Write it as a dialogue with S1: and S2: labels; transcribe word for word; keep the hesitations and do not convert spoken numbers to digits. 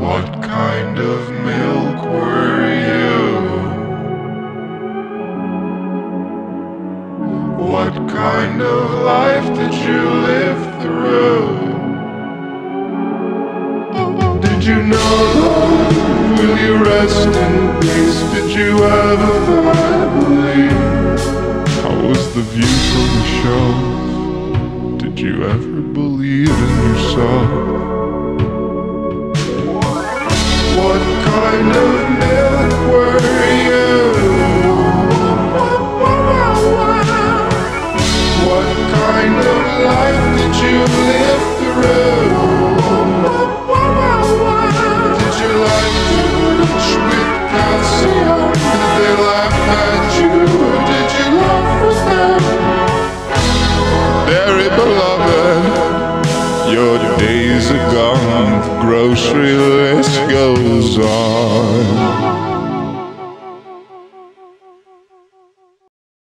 S1: What kind of milk were you? What kind of life did you live through? Did you know love? Will you rest in peace? Did you ever finally? How was the view from the shelf? Did you ever believe in yourself? What kind of milk were you? What kind of life did you live through? Did you like to reach with calcium? Did they laugh at you? Or did you laugh with them? Dearly beloved, your days are gone, the grocery list goes on.